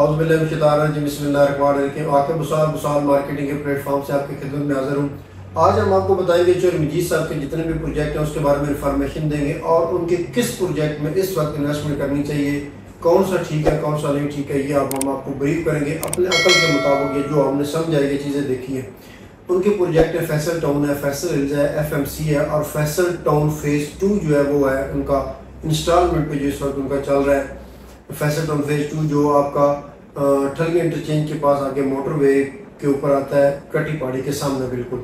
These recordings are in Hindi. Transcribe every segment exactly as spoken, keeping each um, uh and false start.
आके बुसार बुसार मार्केटिंग के प्लेटफॉर्म से आपकी खिदमत में हाजिर हूँ। आज हम आपको बताएंगे चोर मजीद साहब के जितने भी प्रोजेक्ट हैं उसके बारे में इंफॉर्मेशन देंगे और उनके किस प्रोजेक्ट में इस वक्त इन्वेस्टमेंट करनी चाहिए, कौन सा ठीक है कौन सा नहीं ठीक है, ये आप हम आपको ब्रीफ करेंगे अपने अकल के मुताबिक। ये जो हमने समझ आएगी चीज़ें देखी है। उनके प्रोजेक्ट है फैसल टाउन है, फैसल हिल्स है, एफ एम सी है और फैसल टाउन फेज टू जो है वो है उनका इंस्टॉलमेंट पे जो इस वक्त उनका चल रहा है। फैसल टाउन फेज टू जो आपका ठलगी इंटरचेंज के पास आगे मोटरवे के ऊपर आता है, कटी पहाड़ी के सामने बिल्कुल।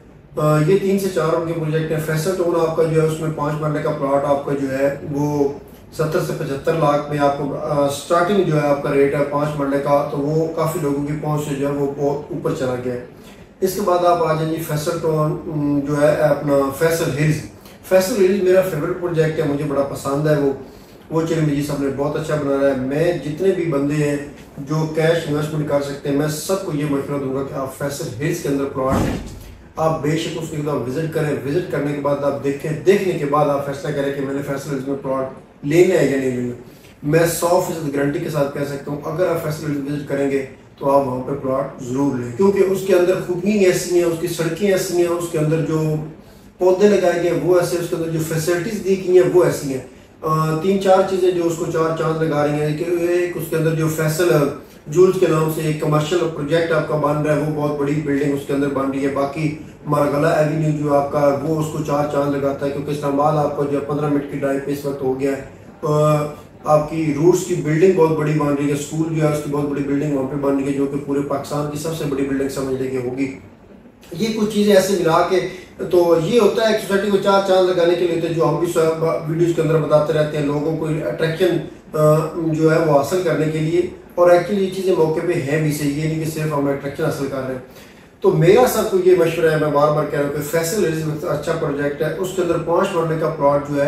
आ, ये तीन से चार उनके प्रोजेक्ट है। फैसल टाउन आपका जो है उसमें पाँच मरले का प्लॉट आपका जो है वो सत्तर से पचहत्तर लाख में आपको स्टार्टिंग जो है आपका रेट है पाँच मरले का, तो वो काफ़ी लोगों की पहुंच से जो है वो बहुत ऊपर चला गया है। इसके बाद आप आ जाइए फैसल टाउन जो है अपना फैसल हिल्स। फैसल हिल्स मेरा फेवरेट प्रोजेक्ट है, मुझे बड़ा पसंद है। वो वो चिरमिजी साहब ने बहुत अच्छा बना रहा है। मैं जितने भी बंदे हैं जो कैश इन्वेस्टमेंट कर सकते हैं मैं सबको ये मशवरा दूंगा कि आप फैसल हिल्स के अंदर प्लॉट है, आप बेशक उसको एक बार विजिट करें। विजिट करने के बाद आप देखें, देखने के बाद आप फैसला करें कि मैंने फैसल हिल्स में प्लॉट लेना है या नहीं लेना। मैं सौ फीसद गारंटी के साथ कह सकता हूँ अगर आप फैसल हिल्स विजिट करेंगे तो आप वहाँ पे प्लॉट जरूर लें, क्योंकि उसके अंदर खूबियाँ ऐसी हैं, उसकी सड़कें ऐसी हैं, उसके अंदर जो पौधे लगाए गए वो ऐसे, उसके अंदर जो फैसिलिटीज दी गई हैं वो ऐसी हैं। तीन चार चीज़ें जो उसको चार चांद लगा रही हैं कि एक उसके अंदर जो फैसल जूल्स के नाम से एक कमर्शियल प्रोजेक्ट आपका बन रहा है, वो बहुत बड़ी बिल्डिंग उसके अंदर बन रही है। बाकी मारगला एवेन्यू जो आपका वो उसको चार चांद लगाता है, क्योंकि इस्लामाबाद आपको जो पंद्रह मिनट की ड्राइव पे इस वक्त हो गया है। आपकी रूट्स की बिल्डिंग बहुत बड़ी बन रही है, स्कूल जो है उसकी बहुत बड़ी बिल्डिंग वहाँ पे बन रही है, जो कि पूरे पाकिस्तान की सबसे बड़ी बिल्डिंग समझ लेके होगी। ये कुछ चीज़ें ऐसे मिला के तो ये होता है सोसाइटी को चार चांद लगाने के लिए, तो जो हम भी वीडियोज़ के अंदर बताते रहते हैं लोगों को अट्रैक्शन जो है वो हासिल करने के लिए। और एक्चुअली ये चीज़ें मौके पे हैं भी सही, ये नहीं कि सिर्फ हम अट्रैक्शन हासिल कर रहे हैं। तो मेरा सबको ये मशवरा है, मैं बार बार कह रहा हूँ कि फैसल हिल्स अच्छा प्रोजेक्ट है। उसके अंदर पाँच मरले का प्लॉट जो है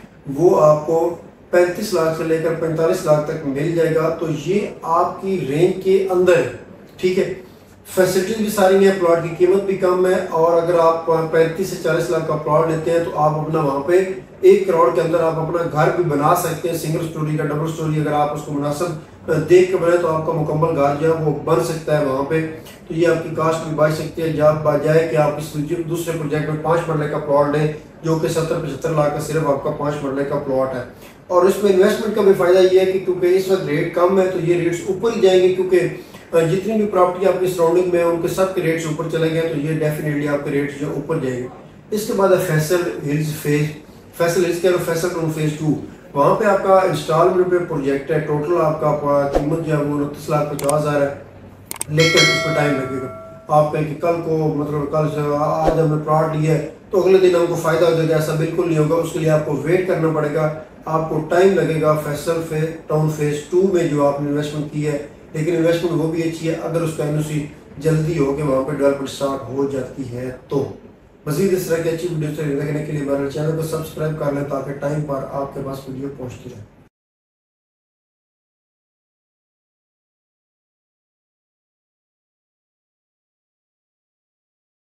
वो आपको पैंतीस लाख से लेकर पैंतालीस लाख तक मिल जाएगा। तो ये आपकी रेंज के अंदर है, ठीक है। फैसिलिटीज भी सारी हैं, प्लॉट की कीमत भी कम है। और अगर आप पैंतीस से चालीस लाख का प्लॉट लेते हैं तो आप अपना वहाँ पे एक करोड़ के अंदर आप अपना घर भी बना सकते हैं, सिंगल स्टोरी का, डबल स्टोरी। अगर आप उसको मुनासिब देख के बनाए तो आपका मुकम्मल घर जो है वो बन सकता है वहाँ पे। तो ये आपकी कास्ट भी बच सकती है जब बजाय कि आप इस दूसरे प्रोजेक्ट में पाँच मरले का प्लॉट लें जो कि सत्तर पचहत्तर लाख का सिर्फ आपका पाँच मरले का प्लॉट है। और इसमें इन्वेस्टमेंट का भी फायदा ये है कि क्योंकि इस वक्त रेट कम है तो ये रेट्स ऊपर ही जाएंगे, क्योंकि जितनी भी प्रॉपर्टी आपकी सराउंडिंग में है उनके सब के रेट्स ऊपर चले गए, तो ये डेफिनेटली आपके रेट्स जो ऊपर जाएंगे। इसके बाद Faisal hills phase Faisal hills के फैसल टाउन फेज टू, वहाँ पे आपका इंस्टॉलमेंट पे प्रोजेक्ट है। टोटल आपका कीमत जो है वो उनतीस लाख पचास हज़ार है, लेकिन उसमें टाइम लगेगा। आप कहें कि कल को मतलब कल से आज हमने प्लॉट लिया है तो अगले दिन हमको फायदा हो जाएगा, ऐसा बिल्कुल नहीं होगा। उसके लिए आपको वेट करना पड़ेगा, आपको टाइम लगेगा। फैसल फे टाउन फेज टू में जो आपने इन्वेस्टमेंट की है, लेकिन इन्वेस्टमेंट वो भी अच्छी है अगर उसका एनओसी जल्दी हो के वहाँ पे डेवलपमेंट स्टार्ट हो जाती है। तो मजीद इस तरह की अच्छी वीडियो देखने के लिए हमारे चैनल को सब्सक्राइब कर लें ताकि टाइम पर आपके पास वीडियो पहुँचती रहे।